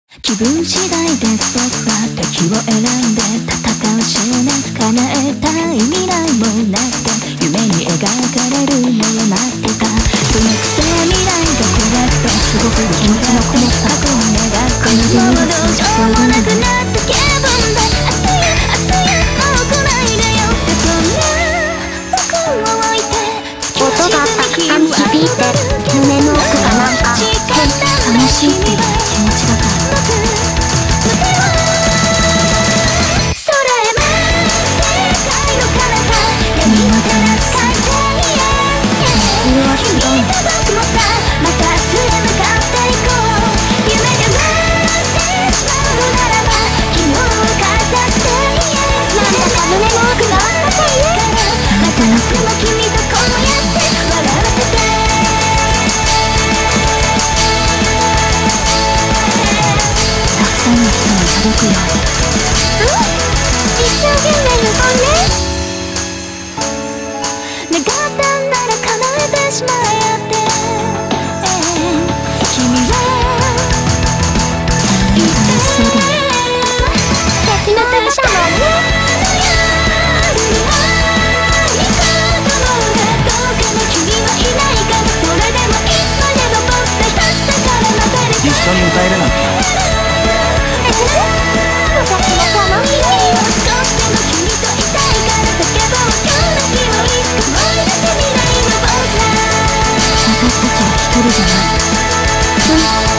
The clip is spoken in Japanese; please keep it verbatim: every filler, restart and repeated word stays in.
気分次第で僕は敵を選んで戦う少年、叶えたい未来もなく夢に描かれるのを待ってた。そのくせ未来がこれってすごく気持ちのこもった過去を描く。もうどうしようもなくなった気分で明日よ明日よもう来ないでよってそんな僕を置いて月は沈み日は響いて胸の奥がなんか変楽しいっていう気持ちだから。 届くように、 一生懸命の本ね。 願ったんなら叶えてしまえって、えー、君は言って敵の敵者もね。 一緒に歌えるなんて私たちは一人じゃない。